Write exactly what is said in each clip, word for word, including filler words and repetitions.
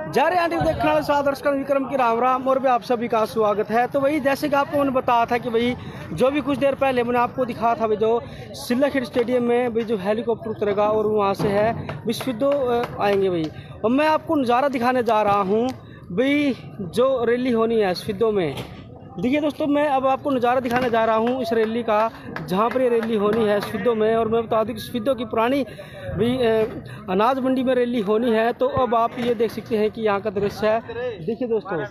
जा रहे हैं देखने वाले साथ दर्शक विक्रम की राम राम और भी आप सभी का स्वागत है। तो वही जैसे कि आपको मैंने बताया था कि भाई जो भी कुछ देर पहले मैंने आपको दिखाया था भाई जो सिल्लाखेड़ी स्टेडियम में भाई जो हेलीकॉप्टर उतरेगा और वहाँ से है भाई सिद्धो आएंगे भाई। और मैं आपको नज़ारा दिखाने जा रहा हूँ भाई जो रैली होनी है सिद्धो में। देखिए दोस्तों, मैं अब आपको नज़ारा दिखाने जा रहा हूँ इस रैली का, जहाँ पर ये रैली होनी है सिद्धो में। और मैं बता दूँ कि सिद्धो की पुरानी भी अनाज मंडी में रैली होनी है। तो अब आप ये देख सकते हैं कि यहाँ का दृश्य है। देखिए दोस्तों,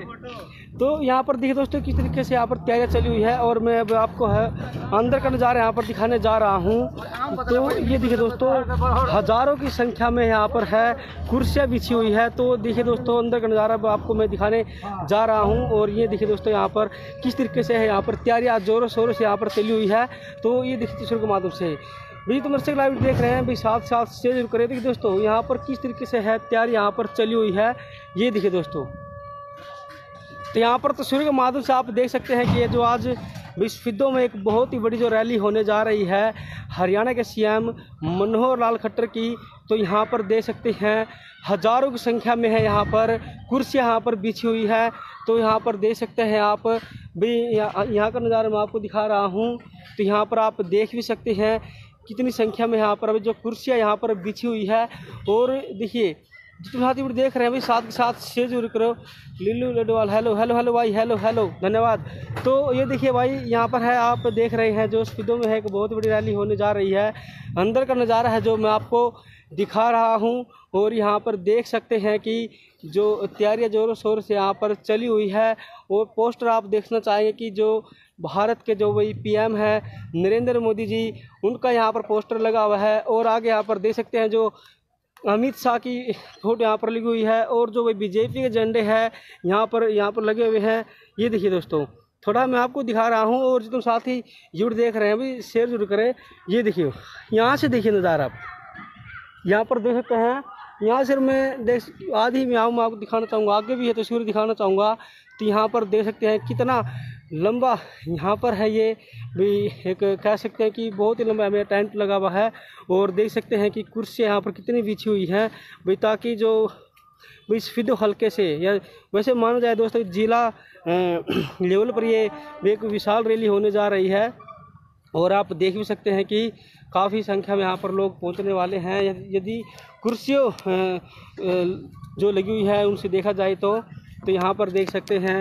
तो यहाँ पर देखिए दोस्तों किस तरीके से यहाँ पर तैयारियाँ चली हुई है। और मैं अब आपको है अंदर का नज़ारा यहाँ पर दिखाने जा रहा हूँ। तो ये देखिए दोस्तों, हज़ारों की संख्या में यहाँ पर है कुर्सियाँ बिछी हुई है। तो देखिए दोस्तों, अंदर का नज़ारा आपको मैं दिखाने जा रहा हूँ। और ये देखिए दोस्तों, यहाँ पर किस तरीके से है यहाँ पर तैयारियाँ जोरों शोरों से यहाँ पर चली हुई है। तो ये देखिए तस्वीर के माध्यम से भाई तो मेरे लाइव देख रहे हैं भाई, साथ साथ शेयर जरूर करें। देखिए दोस्तों, यहाँ पर किस तरीके से है तैयारी यहाँ पर चली हुई है। ये देखिए दोस्तों, तो यहाँ पर तस्वीर के माध्यम से आप देख सकते हैं कि ये जो आज विश्व सिद्धो में एक बहुत ही बड़ी जो रैली होने जा रही है हरियाणा के सीएम मनोहर लाल खट्टर की। तो यहाँ पर देख सकते हैं हज़ारों की संख्या में है यहाँ पर कुर्सियाँ यहाँ पर बिछी हुई है। तो यहाँ पर देख सकते हैं आप भी, यहाँ यहाँ का नज़ारा मैं आपको दिखा रहा हूँ। तो यहाँ पर आप देख भी सकते हैं कितनी संख्या में यहाँ पर अभी जो कुर्सियाँ यहाँ पर बिछी हुई है। और देखिए जितने साथी देख रहे हैं भाई, साथ के साथ शेयर जरूर करो। Lillu Ladwal hello hello hello भाई, हेलो हेलो धन्यवाद। तो ये देखिए भाई, यहाँ पर है आप देख रहे हैं जो सिद्धो में है एक बहुत बड़ी रैली होने जा रही है। अंदर का नज़ारा है जो मैं आपको दिखा रहा हूँ। और यहाँ पर देख सकते हैं कि जो तैयारियाँ जोरों शोर से यहाँ पर चली हुई है। और पोस्टर आप देखना चाहेंगे कि जो भारत के जो वही पीएम है नरेंद्र मोदी जी, उनका यहाँ पर पोस्टर लगा हुआ है। और आगे यहाँ पर देख सकते हैं जो अमित शाह की फोटो यहाँ पर लगी हुई है। और जो वही बीजेपी के झंडे हैं यहाँ पर यहाँ पर लगे हुए हैं। ये देखिए दोस्तों, थोड़ा मैं आपको दिखा रहा हूँ। और जितने साथी यूट्यूब देख रहे हैं भाई, शेयर जरूर करें। ये देखिए, यहाँ से देखिए नज़ारा आप यहाँ पर देख सकते हैं। यहाँ से मैं देख आधी मैं आऊँ मैं आपको दिखाना चाहूँगा, आगे भी है तस्वीर दिखाना चाहूँगा। तो यहाँ पर देख सकते हैं कितना लंबा यहाँ पर है ये भी, एक कह सकते हैं कि बहुत ही लंबा हमें टेंट लगा हुआ है। और देख सकते हैं कि कुर्सियाँ यहाँ पर कितनी बिछी हुई हैं भाई, ताकि जो भाई सिद्धो हल्के से या वैसे माना जाए दोस्तों जिला लेवल पर ये एक विशाल रैली होने जा रही है। और आप देख भी सकते हैं कि काफ़ी संख्या में यहाँ पर लोग पहुँचने वाले हैं। यदि कुर्सियों जो लगी हुई है उनसे देखा जाए तो तो यहाँ पर देख सकते हैं।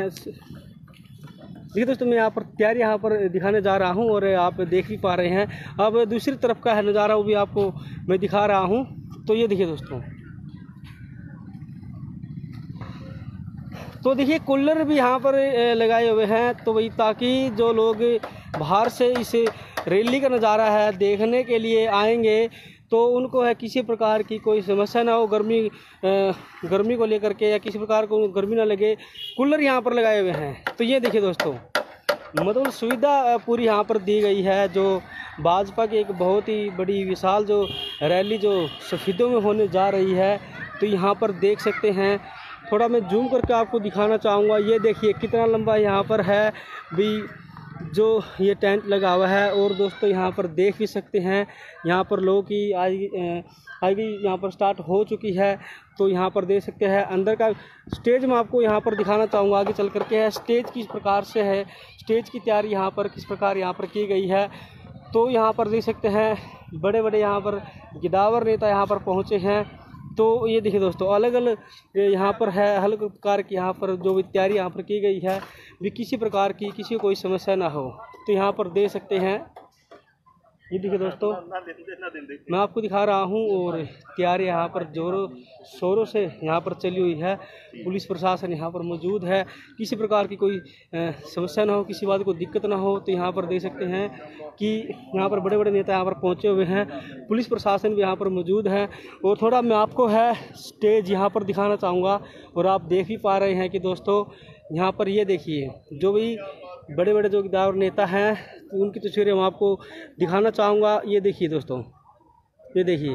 देखिए दोस्तों, मैं यहाँ पर तैयारी यहाँ पर दिखाने जा रहा हूँ और आप देख भी पा रहे हैं। अब दूसरी तरफ का है नज़ारा, वो भी आपको मैं दिखा रहा हूँ। तो ये देखिए दोस्तों, तो देखिए कूलर भी यहाँ पर लगाए हुए हैं। तो वही ताकि जो लोग बाहर से इस रैली का नज़ारा है देखने के लिए आएंगे तो उनको है किसी प्रकार की कोई समस्या ना हो, गर्मी गर्मी को लेकर के या किसी प्रकार को गर्मी ना लगे। कूलर यहाँ पर लगाए हुए हैं। तो ये देखिए दोस्तों, मतलब सुविधा पूरी यहाँ पर दी गई है। जो भाजपा की एक बहुत ही बड़ी विशाल जो रैली जो सिद्धो में होने जा रही है, तो यहाँ पर देख सकते हैं। थोड़ा मैं जूम करके आपको दिखाना चाहूँगा। ये देखिए कितना लंबा यहाँ पर है भी जो ये टेंट लगा हुआ है। और दोस्तों यहाँ पर देख भी सकते हैं, यहाँ पर लोगों की आज आगे यहाँ पर स्टार्ट हो चुकी है। तो यहाँ पर देख सकते हैं अंदर का स्टेज मैं आपको यहाँ पर दिखाना चाहूँगा आगे चल करके है स्टेज किस प्रकार से है, स्टेज की तैयारी यहाँ पर किस प्रकार यहाँ पर की गई है। तो यहाँ पर देख सकते हैं बड़े बड़े यहाँ पर गिदावर नेता यहाँ पर पहुँचे हैं। तो ये देखिए दोस्तों, अलग अलग यहाँ पर है अलग प्रकार की यहाँ पर जो भी तैयारी यहाँ पर की गई है भी, किसी प्रकार की किसी को कोई समस्या ना हो। तो यहाँ पर देख सकते हैं। ये देखिए दोस्तों, मैं आपको दिखा रहा हूँ। और तैयारी यहाँ पर जोरों शोरों से यहाँ पर चली हुई है। पुलिस प्रशासन यहाँ पर मौजूद है, किसी प्रकार की कोई समस्या ना हो, किसी बात को दिक्कत ना हो। तो यहाँ पर देख सकते हैं कि यहाँ पर बड़े बड़े नेता यहाँ पर पहुँचे हुए हैं, पुलिस प्रशासन भी यहाँ पर मौजूद है। और थोड़ा मैं आपको है स्टेज यहाँ पर दिखाना चाहूँगा। और आप देख भी पा रहे हैं कि दोस्तों यहाँ पर ये देखिए जो भी बड़े बड़े जो गिदावर नेता हैं तो उनकी तस्वीरें मैं आपको दिखाना चाहूँगा। ये देखिए दोस्तों, ये देखिए,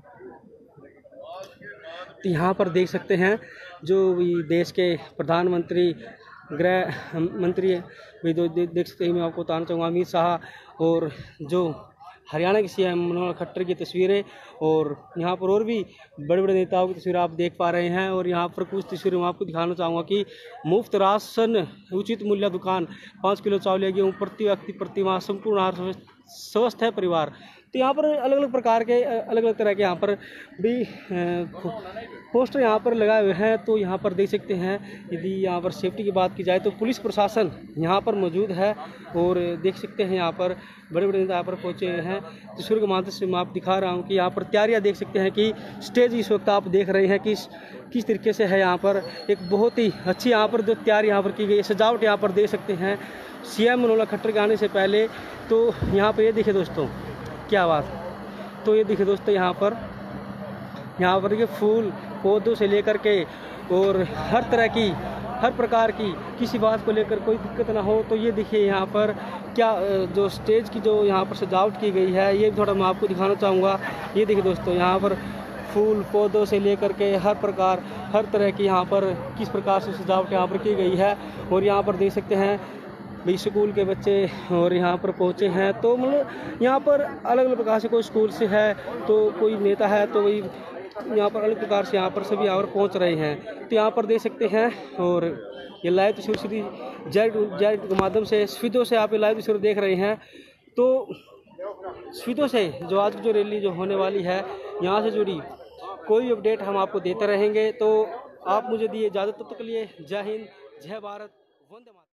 तो यहाँ पर देख सकते हैं जो भी देश के प्रधानमंत्री गृह मंत्री भी दो देख सकते हैं। मैं आपको बताना चाहूँगा अमित शाह और जो हरियाणा के सीएम मनोहर खट्टर की तस्वीरें, और यहाँ पर और भी बड़े बड़े नेताओं की तस्वीरें आप देख पा रहे हैं। और यहाँ पर कुछ तस्वीरें मैं आपको दिखाना चाहूँगा कि मुफ्त राशन, उचित मूल्य दुकान, पाँच किलो चावल गेहूँ प्रति व्यक्ति प्रति माह, संपूर्ण आहार स्वस्थ है परिवार। तो यहाँ पर अलग अलग प्रकार के अलग अलग तरह के यहाँ पर भी पोस्टर यहाँ पर लगाए हुए हैं। तो यहाँ पर देख सकते हैं, यदि यहाँ पर सेफ्टी की बात की जाए तो पुलिस प्रशासन यहाँ पर मौजूद है, और देख सकते हैं यहाँ पर बड़े बड़े नेता यहाँ पर पहुँचे हैं। तस्वीर के माध्यम से मैं आप दिखा रहा हूँ कि यहाँ पर तैयारियाँ देख सकते हैं कि स्टेज इस वक्त आप देख रहे हैं कि किस तरीके से है। यहाँ पर एक बहुत ही अच्छी यहाँ पर जो तैयारी यहाँ पर की गई है, सजावट यहाँ पर देख सकते हैं सीएम मनोहर खट्टर के आने से पहले। तो यहाँ पर ये देखिए दोस्तों, क्या बात। तो ये देखिए दोस्तों, यहाँ पर यहाँ पर ये फूल पौधों से लेकर के और हर तरह की, हर प्रकार की किसी बात को लेकर कोई दिक्कत ना हो। तो ये देखिए यहाँ पर क्या जो स्टेज की जो यहाँ पर सजावट की गई है, ये थोड़ा मैं आपको दिखाना चाहूँगा। ये देखिए दोस्तों, यहाँ पर फूल पौधों से लेकर के हर प्रकार, हर तरह की यहाँ पर किस प्रकार से सजावट यहाँ पर की गई है। और यहाँ पर देख सकते हैं भाई स्कूल के बच्चे और यहाँ पर पहुँचे हैं। तो मतलब यहाँ पर अलग अलग प्रकार से, कोई स्कूल से है तो कोई नेता है, तो वही यहाँ पर अलग प्रकार से यहाँ पर सभी यहाँ पर पहुँच रहे हैं। तो यहाँ पर देख सकते हैं, और ये लाइव तस्वीर सीधी जेड जेड के माध्यम से स्वीडो से आप लाइव तस्वीर देख रहे हैं। तो स्वीडो से जो आज की जो रैली जो होने वाली है, यहाँ से जुड़ी कोई अपडेट हम आपको देते रहेंगे। तो आप मुझे दिए इजाज़त, तब तक के लिए जय हिंद, जय भारत, वंदे मातरम।